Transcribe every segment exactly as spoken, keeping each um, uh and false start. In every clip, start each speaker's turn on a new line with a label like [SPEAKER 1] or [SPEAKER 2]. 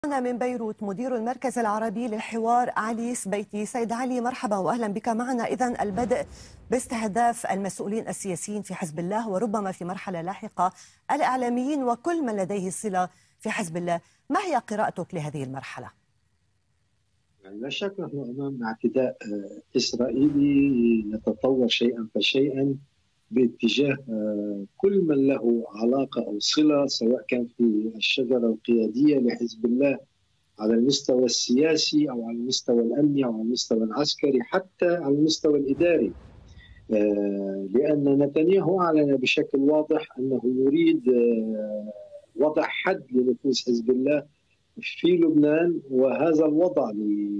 [SPEAKER 1] من بيروت مدير المركز العربي للحوار علي سبيتي. سيد علي، مرحبا واهلا بك معنا. اذن البدء باستهداف المسؤولين السياسيين في حزب الله وربما في مرحله لاحقه الاعلاميين وكل من لديه صله في حزب الله، ما هي قراءتك لهذه المرحله؟
[SPEAKER 2] لا شك نحن امام اعتداء اسرائيلي يتطور شيئا فشيئا باتجاه كل من له علاقه او صله، سواء كان في الشجره القياديه لحزب الله على المستوى السياسي او على المستوى الامني او على المستوى العسكري، حتى على المستوى الاداري. لان نتنياهو اعلن بشكل واضح انه يريد وضع حد لنفوذ حزب الله في لبنان، وهذا الوضع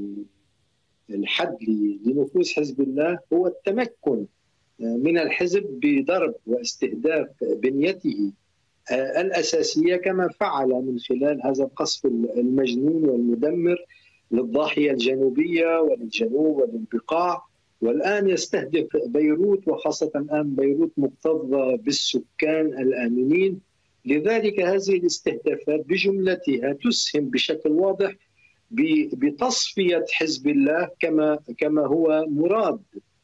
[SPEAKER 2] للحد لنفوذ حزب الله هو التمكن من الحزب بضرب واستهداف بنيته الأساسية، كما فعل من خلال هذا القصف المجنون والمدمر للضاحية الجنوبية وللجنوب وللبقاع، والآن يستهدف بيروت، وخاصة الآن بيروت مكتظة بالسكان الآمنين. لذلك هذه الاستهدافات بجملتها تسهم بشكل واضح بتصفية حزب الله كما كما هو مراد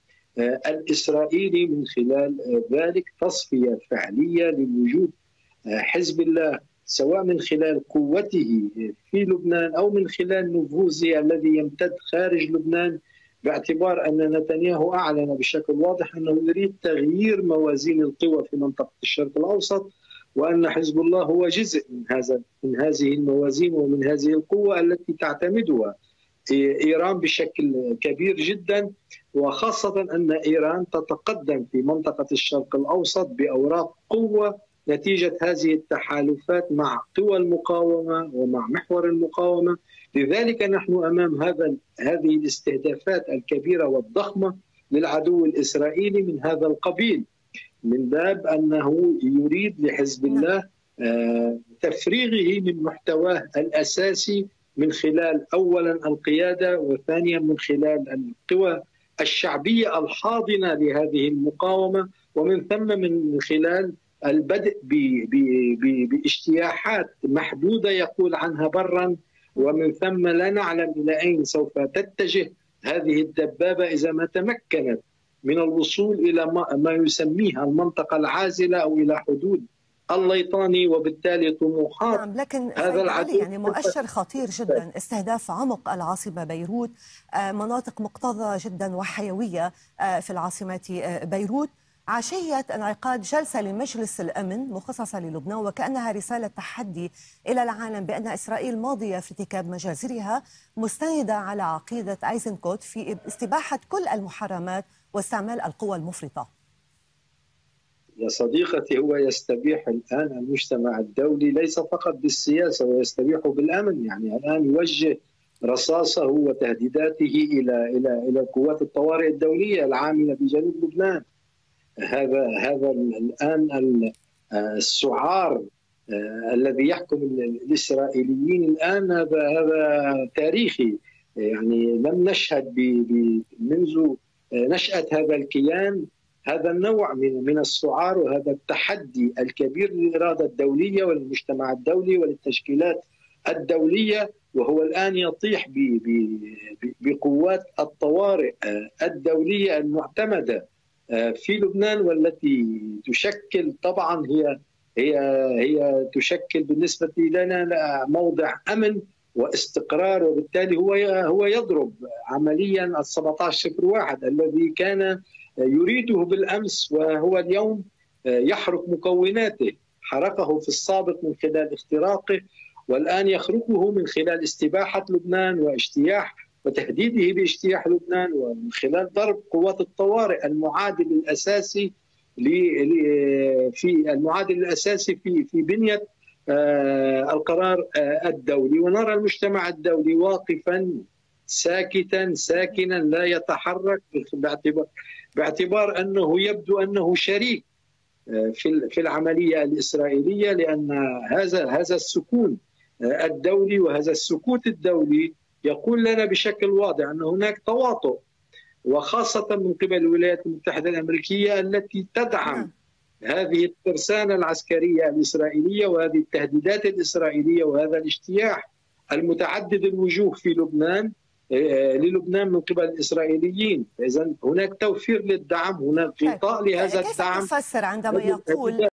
[SPEAKER 2] الإسرائيلي، من خلال ذلك تصفية فعلية للوجود حزب الله، سواء من خلال قوته في لبنان أو من خلال نفوذه الذي يمتد خارج لبنان، باعتبار أن نتنياهو أعلن بشكل واضح أنه يريد تغيير موازين القوى في منطقة الشرق الأوسط، وأن حزب الله هو جزء من هذا من هذه الموازين ومن هذه القوة التي تعتمدها إيران بشكل كبير جدا، وخاصة أن إيران تتقدم في منطقة الشرق الأوسط بأوراق قوة نتيجة هذه التحالفات مع قوى المقاومة ومع محور المقاومة. لذلك نحن أمام هذا هذه الاستهدافات الكبيرة والضخمة للعدو الإسرائيلي من هذا القبيل، من باب أنه يريد لحزب الله تفريغه من محتواه الأساسي من خلال أولا القيادة، وثانيا من خلال القوى الشعبية الحاضنة لهذه المقاومة، ومن ثم من خلال البدء باجتياحات محدودة يقول عنها برا، ومن ثم لا نعلم إلى أين سوف تتجه هذه الدبابة إذا ما تمكنت من الوصول إلى ما يسميها المنطقة العازلة أو إلى حدود الليطاني، وبالتالي طموحات
[SPEAKER 1] نعم. لكن
[SPEAKER 2] هذا العدو
[SPEAKER 1] يعني مؤشر خطير جدا استهداف عمق العاصمة بيروت، مناطق مكتظة جدا وحيوية في العاصمة بيروت، عشية انعقاد جلسة لمجلس الأمن مخصصة للبنان، وكأنها رسالة تحدي إلى العالم بأن إسرائيل ماضية في ارتكاب مجازرها، مستندة على عقيدة أيزنكوت في استباحة كل المحرمات واستعمال القوى المفرطة.
[SPEAKER 2] يا صديقتي، هو يستبيح الآن المجتمع الدولي ليس فقط بالسياسة، ويستبيح بالأمن. يعني الآن يوجه رصاصه وتهديداته إلى إلى إلى قوات الطوارئ الدولية العاملة بجنوب لبنان. هذا هذا الآن السعار الذي يحكم الإسرائيليين الآن، هذا هذا تاريخي. يعني لم نشهد منذ نشأة هذا الكيان هذا النوع من من السعار وهذا التحدي الكبير للإرادة الدولية وللمجتمع الدولي وللتشكيلات الدولية، وهو الآن يطيح بقوات الطوارئ الدولية المعتمدة في لبنان، والتي تشكل طبعا هي هي هي تشكل بالنسبة لنا موضع أمن واستقرار، وبالتالي هو هو يضرب عمليا السبعة عشر صفر واحد الذي كان يريده بالأمس، وهو اليوم يحرق مكوناته. حرقه في السابق من خلال اختراقه، والآن يخرقه من خلال استباحة لبنان واجتياح وتهديده باجتياح لبنان، ومن خلال ضرب قوات الطوارئ المعادل الأساسي في المعادل الأساسي في في بنية القرار الدولي. ونرى المجتمع الدولي واقفا ساكتا ساكنا لا يتحرك، باعتبار باعتبار انه يبدو انه شريك في في العمليه الاسرائيليه، لان هذا هذا السكون الدولي وهذا السكوت الدولي يقول لنا بشكل واضح ان هناك تواطؤ، وخاصه من قبل الولايات المتحده الامريكيه التي تدعم هذه الترسانة العسكرية الإسرائيلية وهذه التهديدات الإسرائيلية وهذا الاجتياح المتعدد الوجوه في لبنان للبنان من قبل الإسرائيليين. إذن هناك توفير للدعم، هناك غطاء لهذا
[SPEAKER 1] كيف
[SPEAKER 2] الدعم.
[SPEAKER 1] كيف تفسر عندما يقول